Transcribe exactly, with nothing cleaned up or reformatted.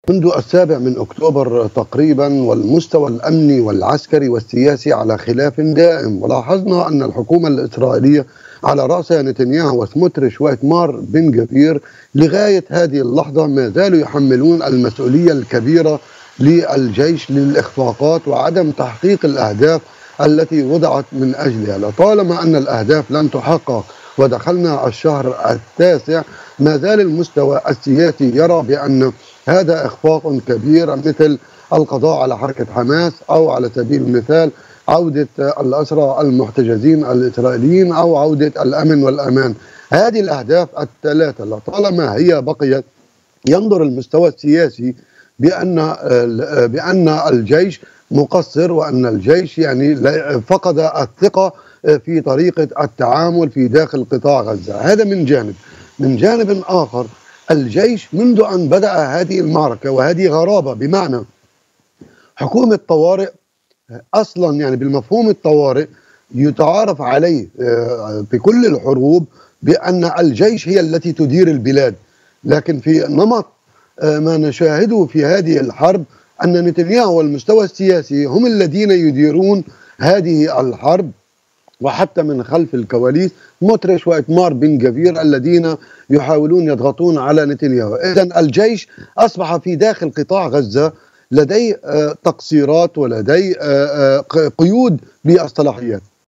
منذ السابع من أكتوبر تقريبا، والمستوى الأمني والعسكري والسياسي على خلاف دائم، ولاحظنا أن الحكومة الإسرائيلية على رأسها نتنياهو وسموتريش وإتمار بن جفير لغاية هذه اللحظة ما زالوا يحملون المسؤولية الكبيرة للجيش للإخفاقات وعدم تحقيق الأهداف التي وضعت من أجلها. لطالما أن الأهداف لن تحقق ودخلنا الشهر التاسع، ما زال المستوى السياسي يرى بأن هذا إخفاق كبير، مثل القضاء على حركة حماس، أو على سبيل المثال عودة الأسرى المحتجزين الإسرائيليين، أو عودة الأمن والأمان. هذه الأهداف الثلاثة لطالما هي بقيت، ينظر المستوى السياسي بأن بأن الجيش مقصر، وأن الجيش يعني فقد الثقة في طريقة التعامل في داخل قطاع غزة. هذا من جانب. من جانب آخر، الجيش منذ أن بدأ هذه المعركة، وهذه غرابة، بمعنى حكومة طوارئ أصلا، يعني بالمفهوم الطوارئ يتعارف عليه في كل الحروب بأن الجيش هي التي تدير البلاد، لكن في نمط ما نشاهده في هذه الحرب أن نتنياهو والمستوى السياسي هم الذين يديرون هذه الحرب، وحتى من خلف الكواليس سموتريش وإتمار بن جفير الذين يحاولون يضغطون على نتنياهو. إذن الجيش أصبح في داخل قطاع غزة لديه تقصيرات ولديه قيود بالصلاحيات.